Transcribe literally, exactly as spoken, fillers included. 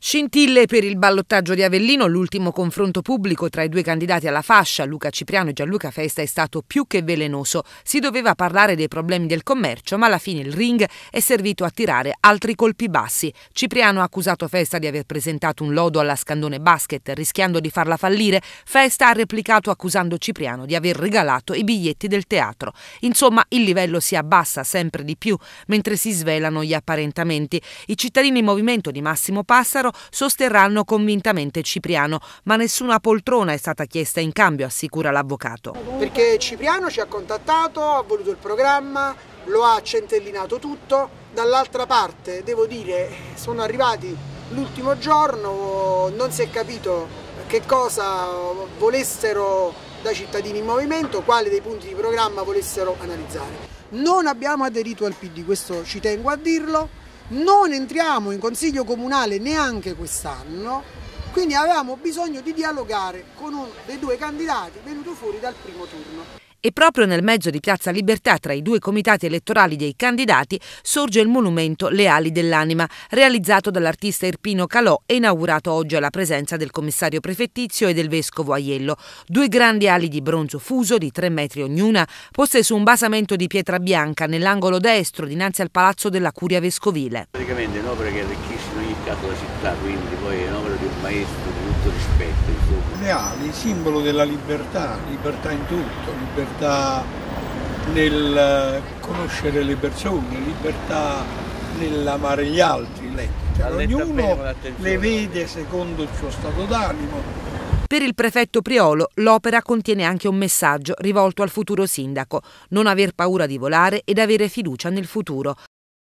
Scintille per il ballottaggio di Avellino. L'ultimo confronto pubblico tra i due candidati alla fascia, Luca Cipriano e Gianluca Festa, è stato più che velenoso. Si doveva parlare dei problemi del commercio, ma alla fine il ring è servito a tirare altri colpi bassi. Cipriano ha accusato Festa di aver presentato un lodo alla Scandone Basket, rischiando di farla fallire. Festa ha replicato accusando Cipriano di aver regalato i biglietti del teatro. Insomma, il livello si abbassa sempre di più mentre si svelano gli apparentamenti. I cittadini in movimento di Massimo Passaro sosterranno convintamente Cipriano, ma nessuna poltrona è stata chiesta in cambio, assicura l'avvocato. Perché Cipriano ci ha contattato, ha voluto il programma, lo ha centellinato tutto. Dall'altra parte, devo dire, sono arrivati l'ultimo giorno, non si è capito che cosa volessero dai cittadini in movimento, quali dei punti di programma volessero analizzare. Non abbiamo aderito al P D, questo ci tengo a dirlo. Non entriamo in consiglio comunale neanche quest'anno, quindi avevamo bisogno di dialogare con uno dei due candidati venuto fuori dal primo turno. E proprio nel mezzo di Piazza Libertà, tra i due comitati elettorali dei candidati, sorge il monumento Le ali dell'anima, realizzato dall'artista Irpino Calò e inaugurato oggi alla presenza del commissario prefettizio e del vescovo Aiello. Due grandi ali di bronzo fuso di tre metri ognuna, poste su un basamento di pietra bianca nell'angolo destro dinanzi al palazzo della curia vescovile. Praticamente è un'opera che arricchisce in ogni caso la città, quindi poi è un'opera di un maestro di tutto rispetto. Insomma. Le ali, simbolo della libertà, libertà in tutto, libertà nel conoscere le persone, libertà nell'amare gli altri. Cioè, ognuno le vede secondo il suo stato d'animo. Per il prefetto Priolo l'opera contiene anche un messaggio rivolto al futuro sindaco: non aver paura di volare ed avere fiducia nel futuro.